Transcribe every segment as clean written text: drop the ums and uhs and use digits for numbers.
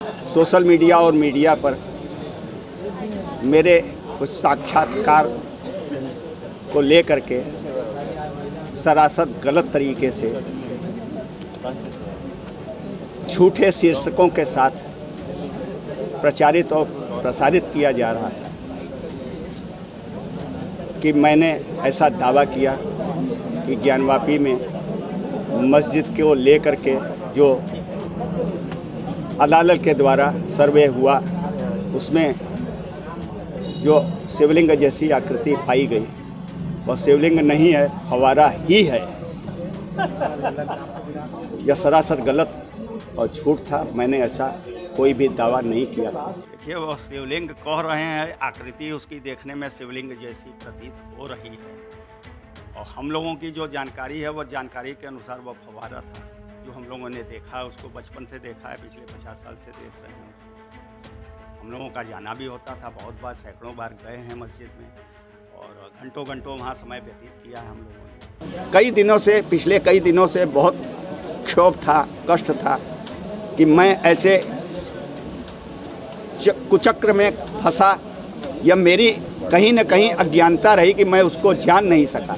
Social media और media पर मेरे कुछ साक्षात्कार को लेकर के सरासर गलत तरीके से झूठे शीर्षकों के साथ प्रचारित और प्रसारित किया जा रहा था कि मैंने ऐसा दावा किया कि ज्ञानवापी में मस्जिद को लेकर के जो अदालत के द्वारा सर्वे हुआ उसमें जो शिवलिंग जैसी आकृति पाई गई वह शिवलिंग नहीं है, फव्वारा ही है। यह सरासर गलत और झूठ था। मैंने ऐसा कोई भी दावा नहीं किया। देखिए, वो शिवलिंग कह रहे हैं, आकृति उसकी देखने में शिवलिंग जैसी प्रतीत हो रही है और हम लोगों की जो जानकारी है वो जानकारी के अनुसार वह फव्वारा था जो हम लोगों ने देखा, उसको बचपन से देखा है, पिछले 50 साल से देख रहे हैं। हम लोगों का जाना भी होता था, बहुत बार, सैकड़ों बार गए हैं मस्जिद में और घंटों घंटों वहाँ समय व्यतीत किया है हम लोगों ने। कई दिनों से, पिछले कई दिनों से बहुत क्षोभ था, कष्ट था कि मैं ऐसे कुचक्र में फंसा या मेरी कहीं न कहीं अज्ञानता रही कि मैं उसको जान नहीं सका।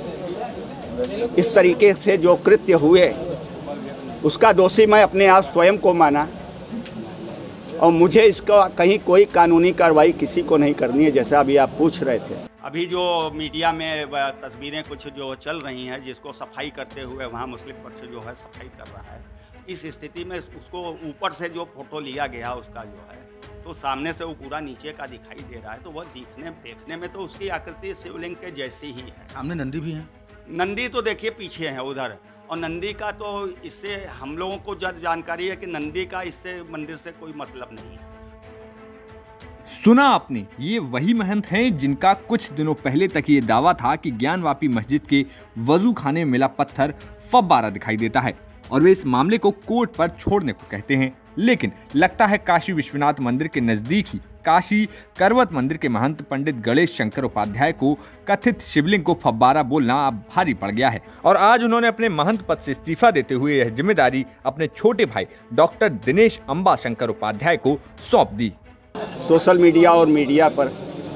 इस तरीके से जो कृत्य हुए उसका दोषी मैं अपने आप स्वयं को माना और मुझे इसका कहीं कोई कानूनी कार्रवाई किसी को नहीं करनी है, जैसा अभी आप पूछ रहे थे। अभी जो मीडिया में तस्वीरें कुछ जो चल रही हैं जिसको सफाई करते हुए वहाँ मुस्लिम पक्ष जो है सफाई कर रहा है, इस स्थिति में उसको ऊपर से जो फोटो लिया गया उसका जो है तो सामने से वो पूरा नीचे का दिखाई दे रहा है, तो वह देखने में तो उसकी आकृति शिवलिंग के जैसी ही है। सामने नंदी भी है। नंदी तो देखिए पीछे है उधर, और नंदी का तो इससे हम लोगों को जानकारी है कि नंदी का इससे मंदिर से कोई मतलब नहीं है। सुना आपने, ये वही महंत हैं जिनका कुछ दिनों पहले तक ये दावा था कि ज्ञानवापी मस्जिद के वजू खाने में मिला पत्थर फव्वारा दिखाई देता है और वे इस मामले को कोर्ट पर छोड़ने को कहते हैं। लेकिन लगता है काशी विश्वनाथ मंदिर के नजदीक ही काशी करवत मंदिर के महंत पंडित गणेश शंकर उपाध्याय को कथित शिवलिंग को फव्वारा बोलना अब भारी पड़ गया है और आज उन्होंने अपने महंत पद से इस्तीफा देते हुए यह जिम्मेदारी अपने छोटे भाई डॉक्टर दिनेश अंबा शंकर उपाध्याय को सौंप दी। सोशल मीडिया और मीडिया पर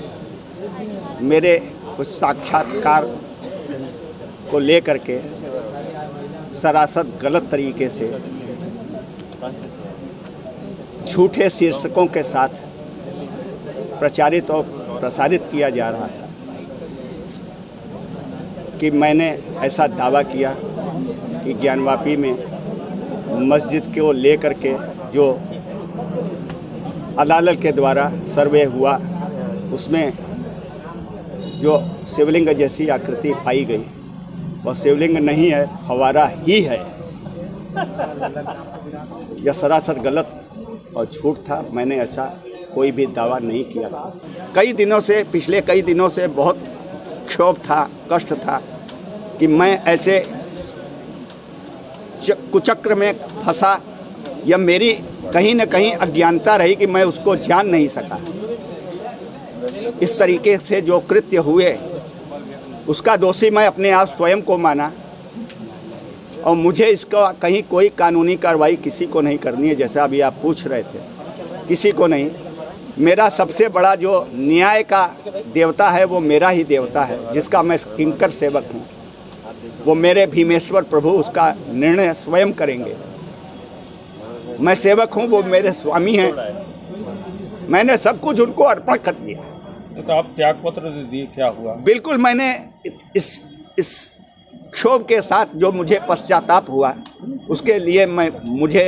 मेरे कुछ साक्षात्कार को लेकर के सरासर गलत तरीके से झूठे शीर्षकों के साथ प्रचारित और प्रसारित किया जा रहा था कि मैंने ऐसा दावा किया कि ज्ञानवापी में मस्जिद को लेकर के जो अदालत के द्वारा सर्वे हुआ उसमें जो शिवलिंग जैसी आकृति पाई गई वह शिवलिंग नहीं है, फव्वारा ही है। यह सरासर गलत और झूठ था। मैंने ऐसा कोई भी दावा नहीं किया। कई दिनों से, पिछले कई दिनों से बहुत क्षोभ था, कष्ट था कि मैं ऐसे कुचक्र में फंसा या मेरी कहीं न कहीं अज्ञानता रही कि मैं उसको जान नहीं सका। इस तरीके से जो कृत्य हुए उसका दोषी मैं अपने आप स्वयं को माना और मुझे इसका कहीं कोई कानूनी कार्रवाई किसी को नहीं करनी है, जैसा अभी आप पूछ रहे थे, किसी को नहीं। मेरा सबसे बड़ा जो न्याय का देवता है वो मेरा ही देवता है, जिसका मैं किंकर सेवक हूँ। वो मेरे भीमेश्वर प्रभु उसका निर्णय स्वयं करेंगे। मैं सेवक हूँ, वो मेरे स्वामी हैं। मैंने सब कुछ उनको अर्पण कर दिया। तो आप त्याग पत्र दिए, क्या हुआ? बिल्कुल, मैंने इस क्षोभ के साथ जो मुझे पश्चाताप हुआ उसके लिए मुझे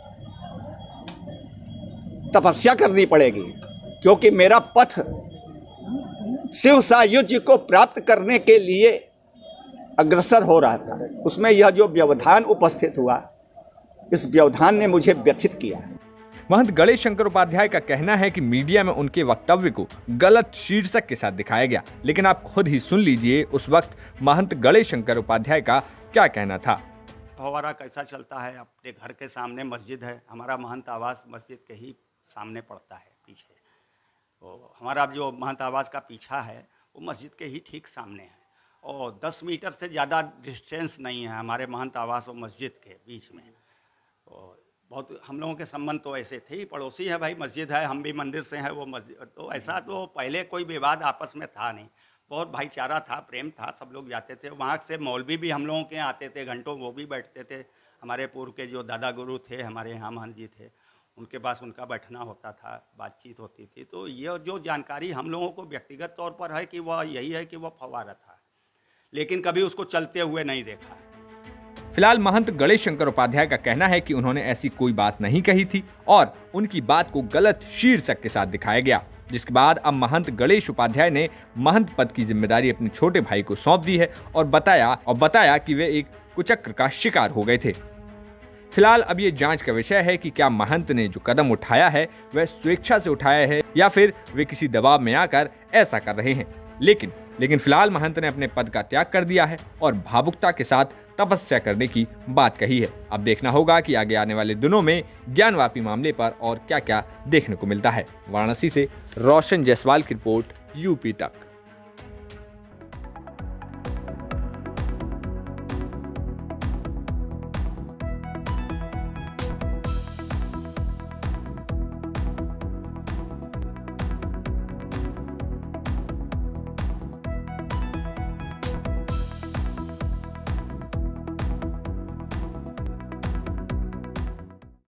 तपस्या करनी पड़ेगी, क्योंकि मेरा पथ शिव सायुज्य को प्राप्त करने के लिए अग्रसर हो रहा था। उसमें यह जो व्यवधान उपस्थित हुआ, इस व्यवधान ने मुझे व्यथित किया। महंत गणेश शंकर उपाध्याय का कहना है कि मीडिया में उनके वक्तव्य को गलत शीर्षक के साथ दिखाया गया, लेकिन आप खुद ही सुन लीजिए उस वक्त महंत गणेश शंकर उपाध्याय का क्या कहना था। फव्वारा कैसा चलता है, अपने घर के सामने मस्जिद है, हमारा महंत आवास मस्जिद के ही सामने पड़ता है पीछे, तो हमारा जो महंत आवास का पीछा है वो मस्जिद के ही ठीक सामने है और 10 मीटर से ज़्यादा डिस्टेंस नहीं है हमारे महंत आवास और मस्जिद के बीच में। तो बहुत हम लोगों के संबंध तो ऐसे थे ही, पड़ोसी है भाई, मस्जिद है, हम भी मंदिर से हैं, वो मस्जिद, तो ऐसा तो पहले कोई विवाद आपस में था नहीं, बहुत भाईचारा था, प्रेम था, सब लोग जाते थे। वहाँ से मौलवी भी हम लोगों के यहाँ आते थे, घंटों वो भी बैठते थे। हमारे पूर्व के जो दादा गुरु थे, हमारे यहाँ महंत जी थे, उनके पास उनका बैठना होता था, बातचीत होती थी। तो ये जो जानकारी हम लोगों को व्यक्तिगत तौर पर है कि वह यही है कि वह फव्वारा था, लेकिन कभी उसको चलते हुए नहीं देखा है। फिलहाल महंत गणेश शंकर उपाध्याय का कहना है कि उन्होंने ऐसी कोई बात नहीं कही थी और उनकी बात को गलत शीर्षक के साथ दिखाया गया, जिसके बाद अब महंत गणेश उपाध्याय ने महंत पद की जिम्मेदारी अपने छोटे भाई को सौंप दी है और बताया कि वे एक कुचक्र का शिकार हो गए थे। फिलहाल अब ये जांच का विषय है कि क्या महंत ने जो कदम उठाया है वह स्वेच्छा से उठाया है या फिर वे किसी दबाव में आकर ऐसा कर रहे हैं। लेकिन फिलहाल महंत ने अपने पद का त्याग कर दिया है और भावुकता के साथ तपस्या करने की बात कही है। अब देखना होगा कि आगे आने वाले दिनों में ज्ञानवापी मामले पर और क्या क्या देखने को मिलता है। वाराणसी से रोशन जायसवाल की रिपोर्ट, यूपी तक।